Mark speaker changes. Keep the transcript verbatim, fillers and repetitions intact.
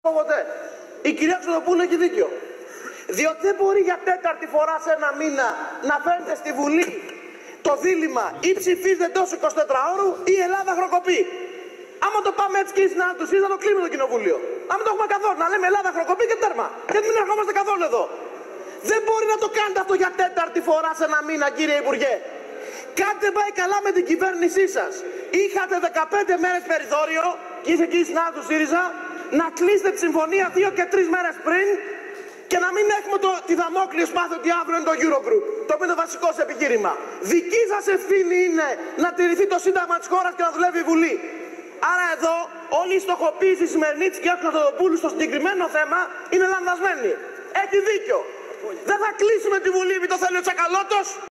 Speaker 1: ποτέ. Η κυρία Χρυστοδοπούλου έχει δίκιο. Διότι δεν μπορεί για τέταρτη φορά σε ένα μήνα να φέρνετε στη Βουλή το δίλημμα ή ψηφίζετε εντός εικοσιτετράωρου ή η Ελλάδα χροκοπεί. Άμα το πάμε έτσι και να του να το κλείνουμε το κοινοβούλιο. Άμα το έχουμε καθόλου, να λέμε Ελλάδα χροκοπεί και τέρμα. Και μην ερχόμαστε καθόλου εδώ. Δεν μπορεί να το κάνετε αυτό για τέταρτη φορά σε ένα μήνα, κύριε Υπουργέ. Κάτι δεν πάει καλά με την κυβέρνησή σας. Είχατε δεκαπέντε μέρες περιθώριο, και είσαι εκεί συνάδελφος του ΣΥΡΙΖΑ, να κλείσετε τη συμφωνία δύο και τρεις μέρες πριν και να μην έχουμε το, τη δαμόκλειο σπάθη ότι αύριο είναι το Eurogroup. Το οποίο είναι το βασικό σας επιχείρημα. Δική σας ευθύνη είναι να τηρηθεί το Σύνταγμα της χώρας και να δουλεύει η Βουλή. Άρα εδώ όλη η στοχοποίηση σημερινή της κυρίας Χρυστοδοπούλου στο συγκεκριμένο θέμα είναι λανθασμένη. Έχει δίκιο. Δεν θα κλείσουμε τη Βουλή επειδή το θέλει ο Τσακαλώτος.